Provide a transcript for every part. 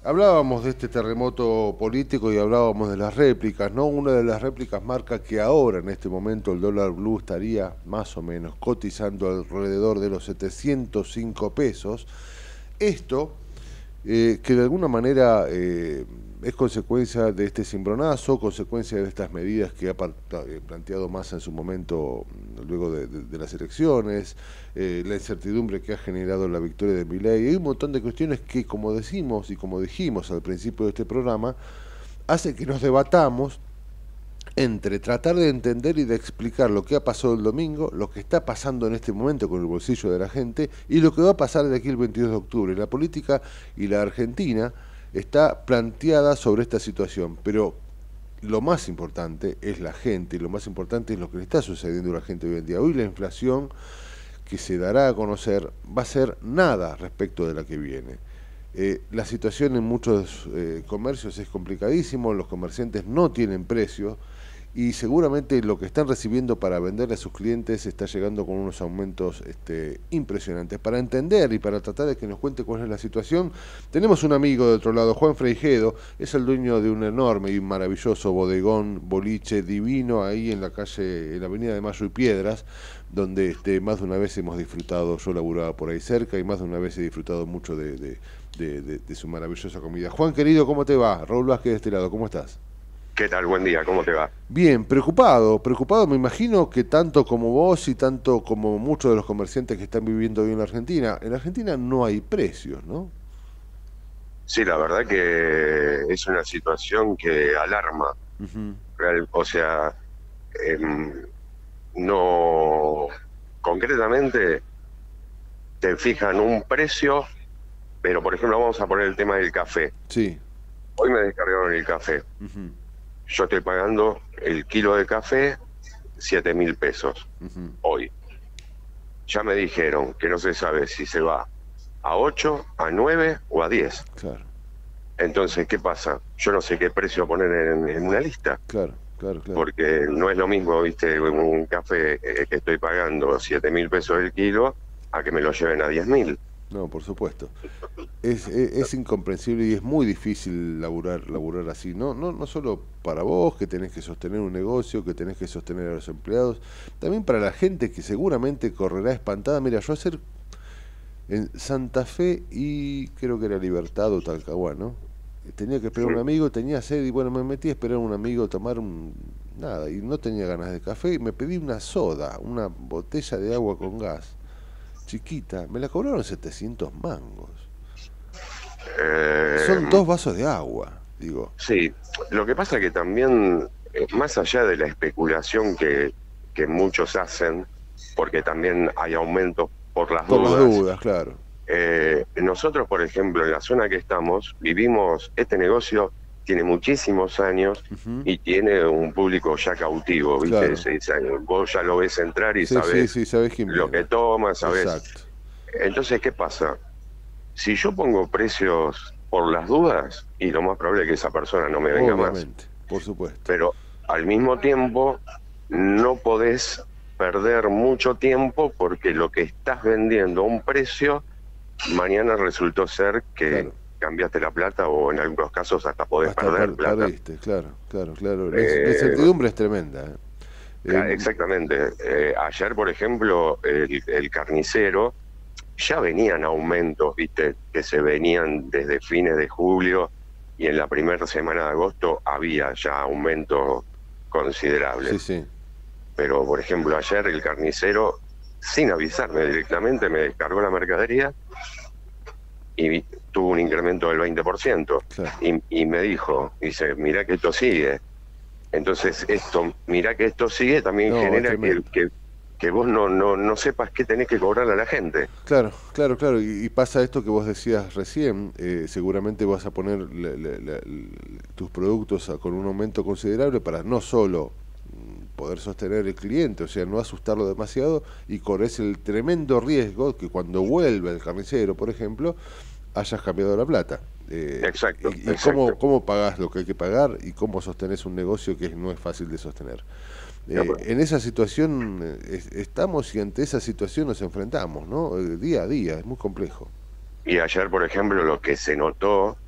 Hablábamos de este terremoto político y hablábamos de las réplicas, ¿no? Una de las réplicas marca que ahora, en este momento, el dólar blue estaría más o menos cotizando alrededor de los 705 pesos. Esto, que de alguna manera es consecuencia de este cimbronazo, consecuencia de estas medidas que ha planteado Massa en su momento, luego de las elecciones, la incertidumbre que ha generado la victoria de Milei. Hay un montón de cuestiones que, como decimos y como dijimos al principio de este programa, hace que nos debatamos entre tratar de entender y de explicar lo que ha pasado el domingo, lo que está pasando en este momento con el bolsillo de la gente y lo que va a pasar de aquí el 22 de octubre. La política y la Argentina está planteada sobre esta situación, pero lo más importante es la gente, y lo más importante es lo que le está sucediendo a la gente hoy en día. Hoy la inflación que se dará a conocer va a ser nada respecto de la que viene. La situación en muchos comercios es complicadísimo, los comerciantes no tienen precios y seguramente lo que están recibiendo para venderle a sus clientes está llegando con unos aumentos impresionantes. Para entender y para tratar de que nos cuente cuál es la situación, tenemos un amigo de otro lado, Juan Freijedo, es el dueño de un enorme y maravilloso bodegón, boliche divino ahí en la calle, en la avenida de Mayo y Piedras, donde más de una vez hemos disfrutado, yo laburaba por ahí cerca y más de una vez he disfrutado mucho de su maravillosa comida. Juan querido, ¿cómo te va? Raúl Vázquez de este lado, ¿cómo estás? ¿Qué tal? Buen día, ¿cómo te va? Bien, preocupado, preocupado, me imagino que tanto como vos y tanto como muchos de los comerciantes que están viviendo hoy en la Argentina no hay precios, ¿no? Sí, la verdad que es una situación que alarma. Ujú. O sea, em, no, concretamente te fijan un precio, pero por ejemplo vamos a poner el tema del café. Sí. Hoy me descargaron el café. Ujú, Yo estoy pagando el kilo de café 7.000 pesos ujú. hoy. Ya me dijeron que no se sabe si se va a 8, a 9 o a 10. Claro, Entonces, ¿qué pasa? Yo no sé qué precio poner en una lista, claro, claro, claro. porque no es lo mismo, viste, un café que estoy pagando 7.000 pesos el kilo, a que me lo lleven a 10.000. No, por supuesto. Es incomprensible y es muy difícil laburar así. No solo para vos, que tenés que sostener un negocio, que tenés que sostener a los empleados, también para la gente que seguramente correrá espantada. Mira, yo ayer en Santa Fe y creo que era Libertad o Talcahuano, tenía que esperar a un amigo, tenía sed y bueno, me metí a esperar a un amigo a tomar nada y no tenía ganas de café y me pedí una soda, una botella de agua con gas, chiquita, me la cobraron 700 mangos. Son Eh, 2 vasos de agua, digo, sí, lo que pasa que también, más allá de la especulación que muchos hacen, porque también hay aumentos por las por las dudas. dudas, claro. Nosotros, por ejemplo, en la zona que estamos, vivimos, este negocio tiene muchísimos años Ujú. y tiene un público ya cautivo, ¿viste? Claro. Vos ya lo ves entrar y Sí, sí, sabés sí, sabés quién lo que viene. toma, sabés. Exacto. Entonces, ¿qué pasa? Si yo pongo precios por las dudas, y lo más probable es que esa persona no me venga más, Obviamente, por supuesto. pero al mismo tiempo no podés perder mucho tiempo porque lo que estás vendiendo a un precio mañana resultó ser que Claro. cambiaste la plata o en algunos casos hasta podés Hasta perder plata. perdiste, claro, claro, claro. La Eh, incertidumbre es tremenda. Exactamente. Ayer, por ejemplo, el carnicero ya venían aumentos, viste, que se venían desde fines de julio y en la primera semana de agosto había ya aumentos Sí, considerables. sí. Pero, por ejemplo, ayer el carnicero, sin avisarme directamente, me descargó la mercadería y tuvo un incremento del 20%. Claro. Y me dice, mirá que esto sigue. Entonces, mirá que esto sigue también No, es genera tremendo. que vos no sepas qué tenés que cobrar a la gente. Claro, claro, claro. Y pasa esto que vos decías recién. Seguramente vas a poner tus productos con un aumento considerable para no solo poder sostener el cliente, o sea, no asustarlo demasiado y corres el tremendo riesgo que cuando vuelva el carnicero, por ejemplo, hayas cambiado la plata. Exacto, Y exacto. cómo pagás lo que hay que pagar y cómo sostenés un negocio que no es fácil de sostener. No, pues, En esa situación estamos y ante esa situación nos enfrentamos, ¿no? Día a día, es muy complejo. y ayer, por ejemplo, lo que se notó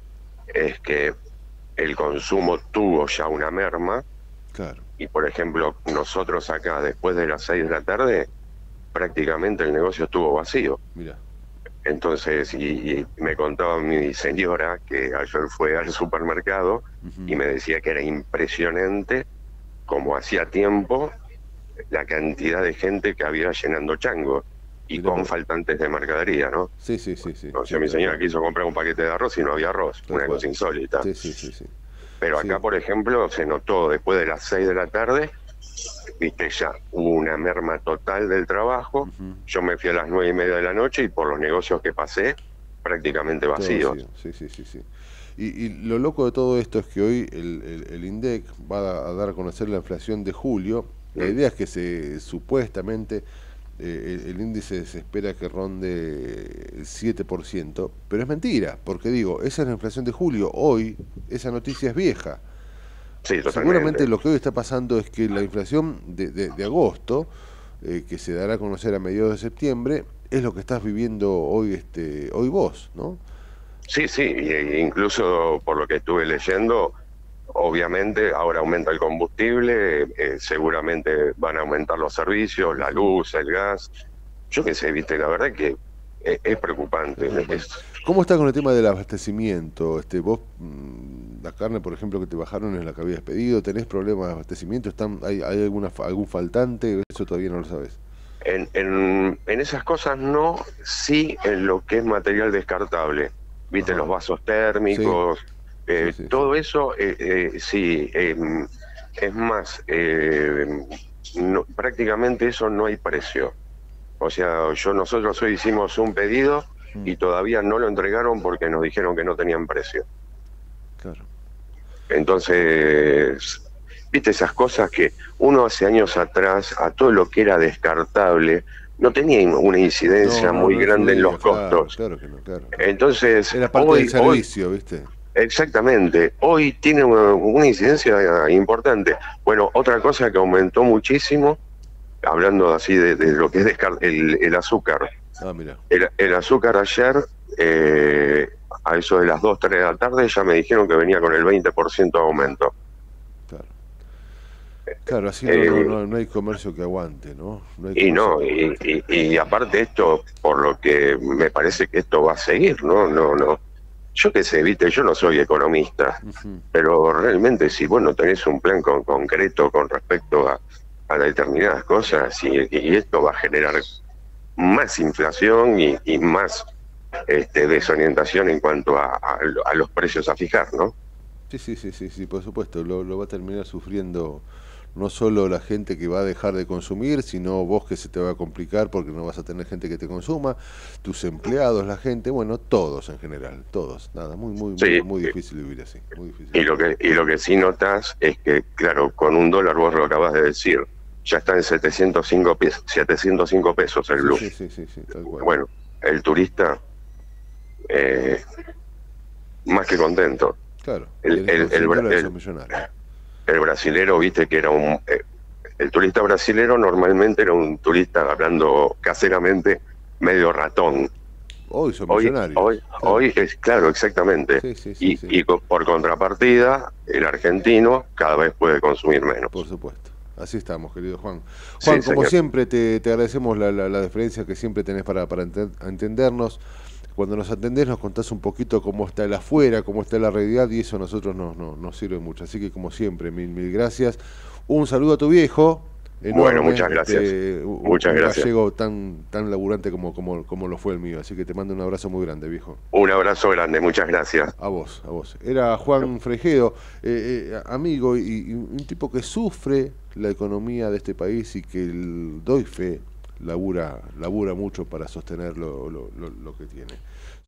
es que el consumo tuvo ya una merma Claro, y, por ejemplo, nosotros acá, después de las 6 de la tarde, prácticamente el negocio estuvo vacío. mira. Entonces, y me contaba mi señora que ayer fue al supermercado y Ujú. me decía que era impresionante como hacía tiempo la cantidad de gente que había llenando chango y Mira con vos. faltantes de mercadería, ¿no? Sí, sí, sí, sí, O sea, sí, mi tal señora cual. quiso comprar un paquete de arroz y no había arroz, Tal una cual. cosa insólita. Sí, sí, sí, sí. Pero acá, Sí, por ejemplo, se notó después de las 6 de la tarde, viste, ya hubo una merma total del trabajo. ujú. Yo me fui a las 9:30 de la noche y por los negocios que pasé, prácticamente Todo vacío. vacíos. Sí, sí, sí, sí. Y lo loco de todo esto es que hoy el INDEC va a dar a conocer la inflación de julio. La Mm. idea es que supuestamente el índice se espera que ronde el 7%, pero es mentira, porque digo, esa es la inflación de julio. Hoy esa noticia es vieja. Sí, Seguramente totalmente. lo que hoy está pasando es que la inflación de agosto, que se dará a conocer a mediados de septiembre, es lo que estás viviendo hoy, hoy vos, ¿no? Sí, sí, incluso por lo que estuve leyendo, obviamente ahora aumenta el combustible, seguramente van a aumentar los servicios, la Ujú. luz, el gas. Yo qué sé, viste, la verdad que es Es preocupante. preocupante. ¿Cómo está con el tema del abastecimiento? Vos, la carne, por ejemplo, que te bajaron es la que habías pedido, ¿tenés problemas de abastecimiento? ¿Hay algún faltante? Eso todavía no lo sabes. En esas cosas no, sí en lo que es material descartable, viste, Ajá. los vasos Sí, térmicos, sí, sí, sí. todo eso, sí, es más, prácticamente eso no hay precio. O sea, nosotros hoy hicimos un pedido Mm, y todavía no lo entregaron porque nos dijeron que no tenían precio. claro. Entonces, viste esas cosas que uno hace años atrás, a todo lo que era descartable, no tenía una No, incidencia no, muy no grande en influía, los claro, costos. claro que no, claro, claro. Entonces, Era parte del hoy, servicio, ¿viste? exactamente, hoy tiene una incidencia importante. Bueno, otra cosa que aumentó muchísimo, hablando así de lo que es el azúcar. Ah, mira, El azúcar ayer, a eso de las 2 3 de la tarde, ya me dijeron que venía con el 20% de aumento. claro. Claro, así Eh, no hay comercio que aguante, ¿no? No hay y comercio no, que aguante. y aparte esto, por lo que me parece que esto va a seguir, ¿no? No, no. Yo qué sé, viste, yo no soy economista, Ujú. pero realmente si vos no tenés un plan concreto con respecto a determinadas cosas, y esto va a generar más inflación y más desorientación en cuanto a los precios a fijar, ¿no? Sí, sí, sí, sí, sí, por supuesto. Lo va a terminar sufriendo no solo la gente que va a dejar de consumir, sino vos que se te va a complicar porque no vas a tener gente que te consuma, tus empleados, la gente, bueno, todos en general, todos. Nada, muy, muy, muy, Sí, muy difícil vivir así, muy difícil. y lo que sí notas es que, claro, con $1, vos lo acabas de decir, ya está en 705 pesos el Sí, blue. sí, sí, sí, sí, tal cual. Bueno, el turista, eh, más que contento. Claro, El, tenés el, con el, 100 bra- dólares sos el, millonario. el brasilero, viste que era el turista brasilero normalmente era un turista, hablando caseramente, medio ratón. Hoy son Hoy, hoy, millonarios, claro. hoy es claro, exactamente. Sí, sí, sí, sí, Y por contrapartida, el argentino cada vez puede consumir por menos. supuesto. Así estamos, querido Juan. Sí, Juan, como señor. siempre, te agradecemos la deferencia que siempre tenés para entendernos. Cuando nos atendés nos contás un poquito cómo está el afuera, cómo está la realidad y eso a nosotros nos sirve mucho. Así que como siempre, mil gracias. Un saludo a tu viejo, Bueno, enorme, muchas gracias. Muchas un gracias. gallego tan laburante como lo fue el mío. Así que te mando un abrazo muy grande, viejo. Un abrazo grande, muchas gracias. A vos, a vos. Era Juan Frejedo, amigo y un tipo que sufre la economía de este país y que doy fe, labura mucho para sostener lo que tiene.